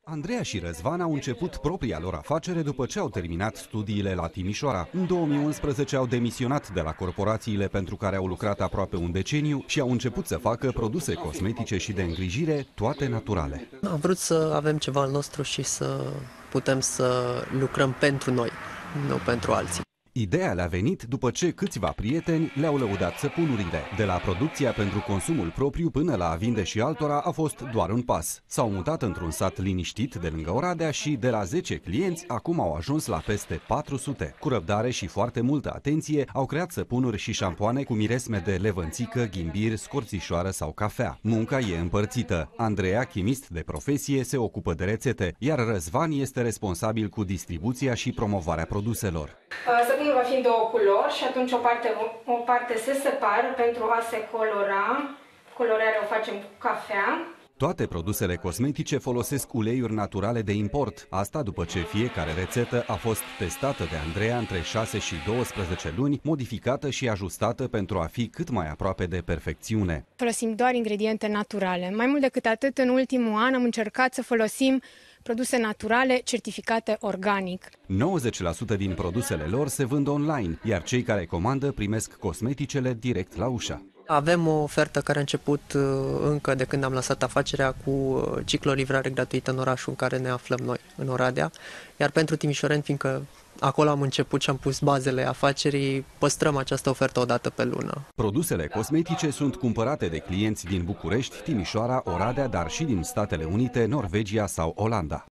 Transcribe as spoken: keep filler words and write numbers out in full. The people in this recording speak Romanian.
Andreea și Răzvan au început propria lor afacere după ce au terminat studiile la Timișoara. În două mii unsprezece au demisionat de la corporațiile pentru care au lucrat aproape un deceniu și au început să facă produse cosmetice și de îngrijire, toate naturale. Am vrut să avem ceva al nostru și să putem să lucrăm pentru noi, nu pentru alții. Ideea le-a venit după ce câțiva prieteni le-au lăudat săpunurile. De la producția pentru consumul propriu până la a vinde și altora a fost doar un pas. S-au mutat într-un sat liniștit de lângă Oradea și de la zece clienți acum au ajuns la peste patru sute. Cu răbdare și foarte multă atenție au creat săpunuri și șampoane cu miresme de levănțică, ghimbir, scorțișoară sau cafea. Munca e împărțită. Andreea, chimist de profesie, se ocupă de rețete, iar Răzvan este responsabil cu distribuția și promovarea produselor. Săpunul va fi în două culori și atunci o parte, o parte se separă pentru a se colora. Colorarea o facem cu cafea. Toate produsele cosmetice folosesc uleiuri naturale de import. Asta după ce fiecare rețetă a fost testată de Andreea între șase și douăsprezece luni, modificată și ajustată pentru a fi cât mai aproape de perfecțiune. Folosim doar ingrediente naturale. Mai mult decât atât, în ultimul an am încercat să folosim produse naturale certificate organic. nouăzeci la sută din produsele lor se vând online, iar cei care comandă primesc cosmeticele direct la ușă. Avem o ofertă care a început încă de când am lăsat afacerea cu ciclolivrare gratuită în orașul în care ne aflăm noi, în Oradea. Iar pentru timișoreni, fiindcă acolo am început și am pus bazele afacerii, păstrăm această ofertă o dată pe lună. Produsele cosmetice sunt cumpărate de clienți din București, Timișoara, Oradea, dar și din Statele Unite, Norvegia sau Olanda.